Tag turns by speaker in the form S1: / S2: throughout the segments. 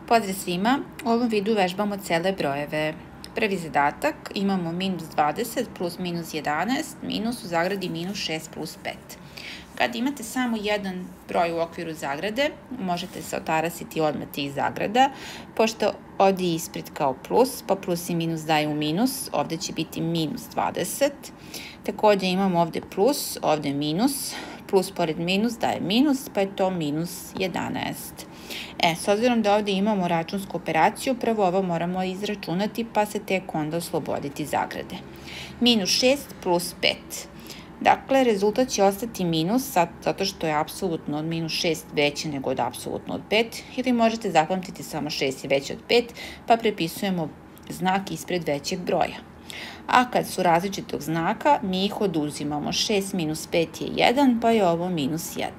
S1: Pozdrav svima, u ovom videu vežbamo cele brojeve. Prvi zadatak imamo minus 20 plus minus 11 minus u zagradi minus 6 plus 5. Kad imate samo jedan broj u okviru zagrade, možete se otarasiti odmah tih zagrada, pošto ovdje je ispred kao plus, pa plus i minus daju minus, ovdje će biti minus 20. Također imamo ovdje plus, ovdje minus, plus pored minus daje minus, pa je to minus 11. S obzirom da ovdje imamo računsku operaciju, prvo ovo moramo izračunati, pa se tek onda osloboditi zagrade. Minus 6 plus 5. Dakle, rezultat će ostati minus, zato što je apsolutno od minus 6 veće nego od apsolutno od 5, ili možete zapamtiti samo 6 je veće od 5, pa prepisujemo znak ispred većeg broja. A kad su različitog znaka, mi ih oduzimamo. 6 minus 5 je 1, pa je ovo minus 1.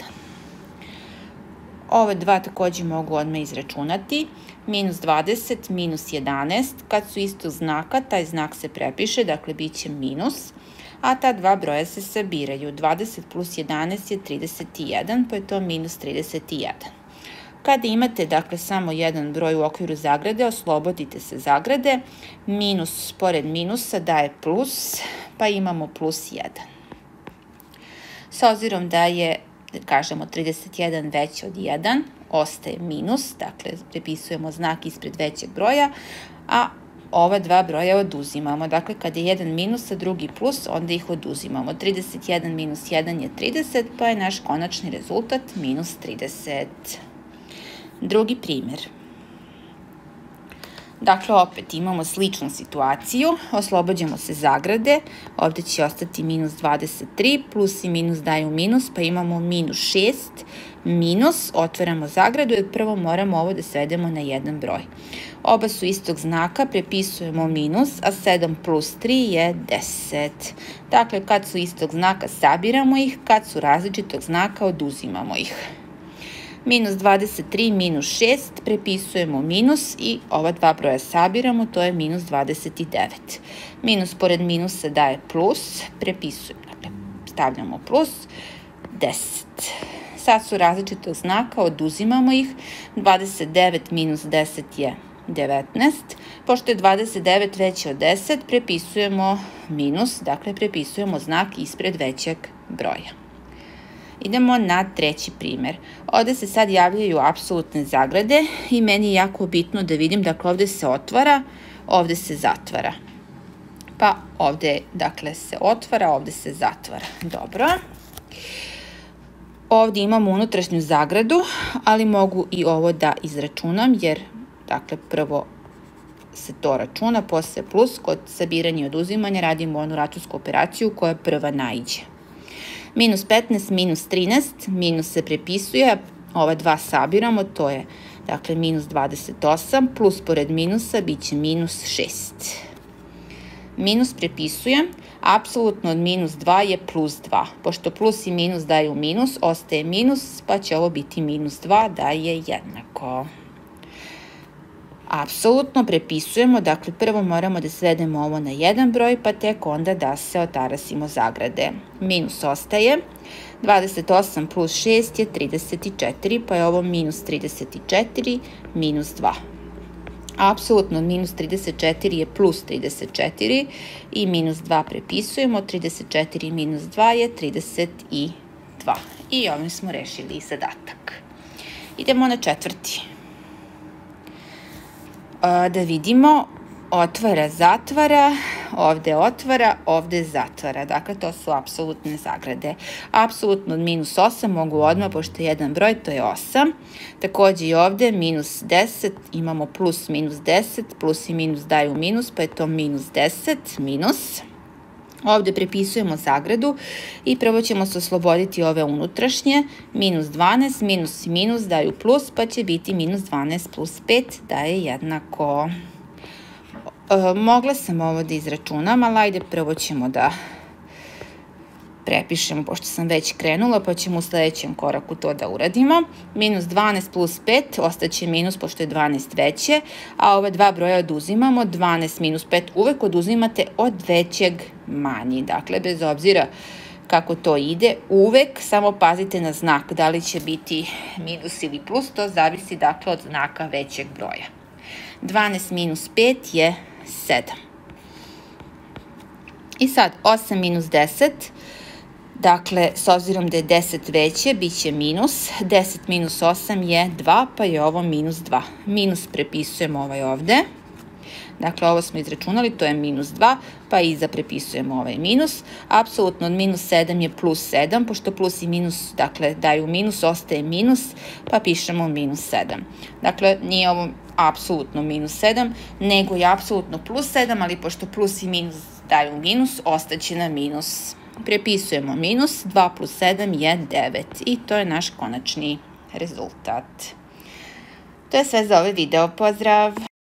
S1: Ove dva također mogu odmah izračunati. Minus 20, minus 11. Kad su istog znaka, taj znak se prepiše, dakle bit će minus. A ta dva broja se sabiraju. 20 plus 11 je 31, pa je to minus 31. Kada imate, dakle, samo jedan broj u okviru zagrade, oslobodite se zagrade. Minus pored minusa daje plus, pa imamo plus 1. S obzirom da je, kažemo, 31 veći od 1, ostaje minus, dakle, prepisujemo znak ispred većeg broja, a ova dva broja oduzimamo. Dakle, kada je jedan minus, a drugi plus, onda ih oduzimamo. 31 minus 1 je 30, pa je naš konačni rezultat minus 30. Drugi primjer. Dakle, opet imamo sličnu situaciju, oslobađamo se zagrade, ovdje će ostati minus 23, plus i minus daju minus, pa imamo minus 6, minus, otvaramo zagradu jer prvo moramo ovo da svedemo na jedan broj. Oba su istog znaka, prepisujemo minus, a 7 plus 3 je 10. Dakle, kad su istog znaka, sabiramo ih, kad su različitog znaka, oduzimamo ih. Minus 23 minus 6, prepisujemo minus i ova dva broja sabiramo, to je minus 29. Minus pored minusa daje plus, prepisujemo, dakle, stavljamo plus, 10. Sad su različitog znaka, oduzimamo ih, 29 minus 10 je 19. Pošto je 29 veće od 10, prepisujemo minus, dakle, prepisujemo znak ispred većeg broja. Idemo na treći primjer. Ovdje se sad javljaju apsolutne zagrade i meni je jako bitno da vidim, dakle, ovdje se otvara, ovdje se zatvara. Pa ovdje, dakle, se otvara, ovdje se zatvara. Dobro. Ovdje imamo unutrašnju zagradu, ali mogu i ovo da izračunam, jer, dakle, prvo se to računa, posle plus, kod sabiranja i oduzimanja radimo onu računsku operaciju koja prva naiđe. Minus 15, minus 13, minus se prepisuje, ova dva sabiramo, to je, dakle, minus 28, plus pored minusa bit će minus 6. Minus prepisujem, apsolutno od minus 2 je plus 2. Pošto plus i minus daju minus, ostaje minus, pa će ovo biti minus 2, da je jednako. Apsolutno prepisujemo, dakle, prvo moramo da svedemo ovo na jedan broj, pa tek onda da se otarasimo zagrade. Minus ostaje, 28 plus 6 je 34, pa je ovo minus 34, minus 2. Apsolutno minus 34 je plus 34 i minus 2 prepisujemo, 34 minus 2 je 32. I ovim smo rešili zadatak. Idemo na četvrti. Da vidimo, otvara, zatvara, ovdje otvara, ovdje zatvara. Dakle, to su apsolutne zagrade. Apsolutno od minus 8 mogu odmah, pošto je jedan broj, to je 8. Također i ovdje minus 10, imamo plus minus 10, plus i minus daju minus, pa je to minus 10, minus. Ovdje prepisujemo zagradu i prvo ćemo se osloboditi ove unutrašnje. Minus 12, minus i minus daju plus, pa će biti minus 12 plus 5 daje jednako. Mogla sam ovo da izračunam, ali ajde prvo ćemo da prepišemo, pošto sam već krenula, pa ćemo u sljedećem koraku to da uradimo. Minus 12 plus 5, ostaće minus, pošto je 12 veće, a ove dva broja oduzimamo. 12 minus 5 uvek oduzimate od većeg manji. Dakle, bez obzira kako to ide. Uvek samo pazite na znak, da li će biti minus ili plus, to zavisi dakle od znaka većeg broja. 12 minus 5 je 7. I sad 8 minus 10, dakle, s obzirom da je 10 veće, bit će minus. 10 minus 8 je 2, pa je ovo minus 2. Minus prepisujemo ovaj ovde. Dakle, ovo smo izračunali, to je minus 2, pa iza prepisujemo ovaj minus. Apsolutno od minus 7 je plus 7, pošto plus i minus, dakle, daju minus, ostaje minus, pa pišemo minus 7. Dakle, nije ovo apsolutno minus 7, nego je apsolutno plus 7, ali pošto plus i minus daju minus, ostaće na minus. Prepisujemo minus, 2 plus 7 je 9 i to je naš konačni rezultat. To je sve za ovaj video, pozdrav!